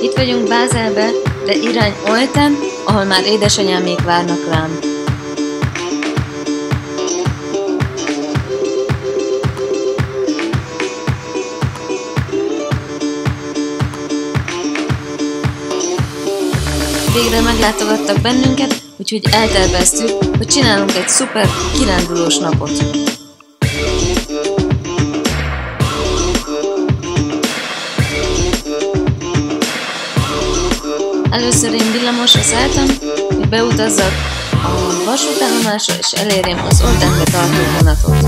Itt vagyunk Bázelbe, de irány Olten, ahol már édesanyámék várnak rám. Végre meglátogattak bennünket, úgyhogy elterveztük, hogy csinálunk egy szuper kirándulós napot. Először én villamosra szálltam, hogy beutazzak a vasútállomásra és elérjem az Oltenbe tartó vonatot.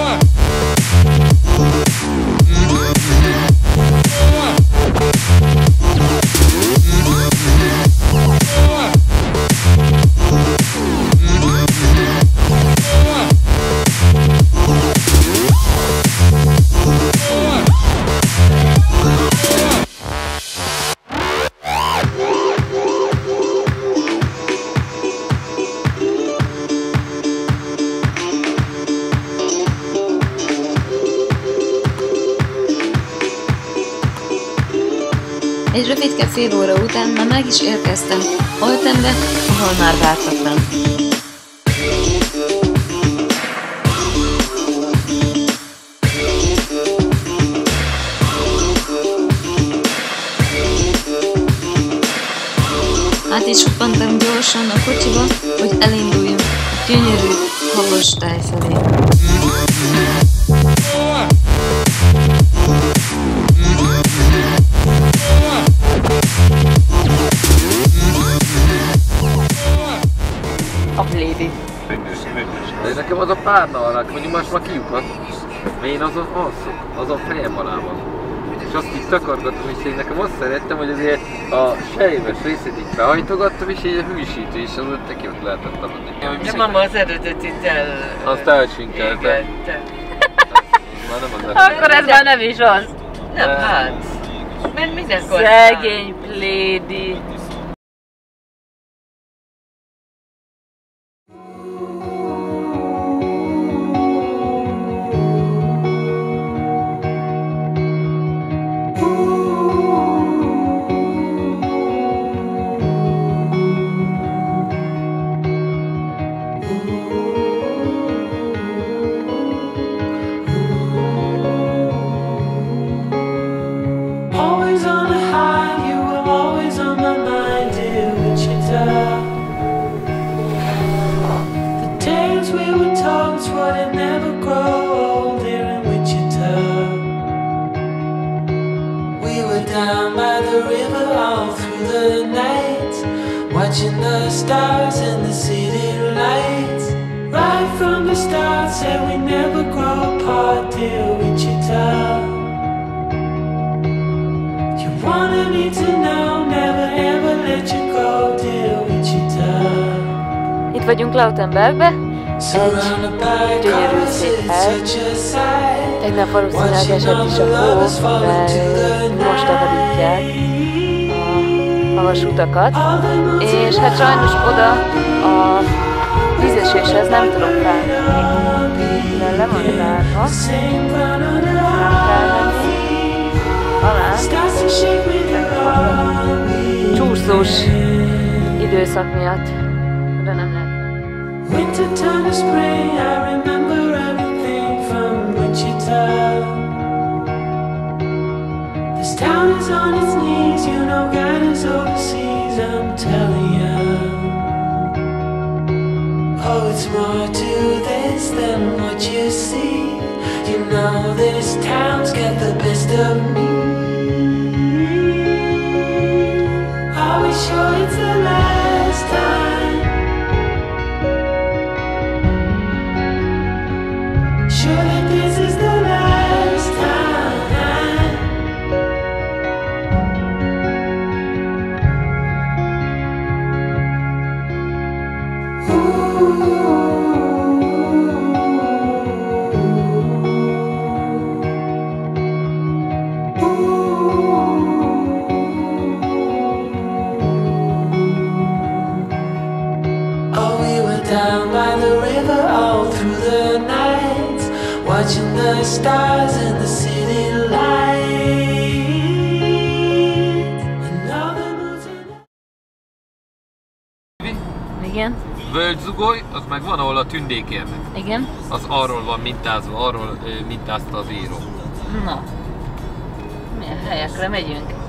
Egy rövidke fél óra után már meg is érkeztem Oltenbe, ahol már vártak rám. Át is huppantam gyorsan a kocsiba, hogy elinduljunk a gyönyörű havas táj felé. De nekem az a párna alá, mondjuk más már kiukat, mert én azon alszok, azon fejem alá van. És azt így takargatom, és én nekem azt szerettem, hogy azért a sejmes részét így behajtogattam, és így a hűsítő is az ott neki ott lehetett adni. De mama az eredetit azt elcsinkelte. Akkor ez már nem is az. Nem, hát. Mert mindenkor. Szegény plédi. Down by the river all through the night, watching the stars and the city lights. Right from the start, said we never grow apart, dear Wichita. You wanted me to know, never ever let you go, dear Wichita. Itt vagyunk Lautenbergbe, egy gyönyörű szép hely. Tegnap valószínűleg esett is a hó, mert most takarítják a vasutakat, és hát sajnos oda a vízeséshez nem tudok felmenni, mivel le van zárva, nem kell menni alá, csúszós időszak miatt, de nem lehet. Winter turned to spring, I remember everything from Wichita. This town is on its knees, you know God is overseas, I'm telling you. Oh, it's more to this than what you see. You know this town's got the best of me. Are we sure it's the last time? Sure that this is the last time. Oh, we were down by the river all through the night, watching the stars and the city lights. And all Igen. Völgyzugoly, az meg van, ahol a tündék érnek. Igen. Az arról van mintázva, arról mintázta az író. Na. Milyen helyekre megyünk?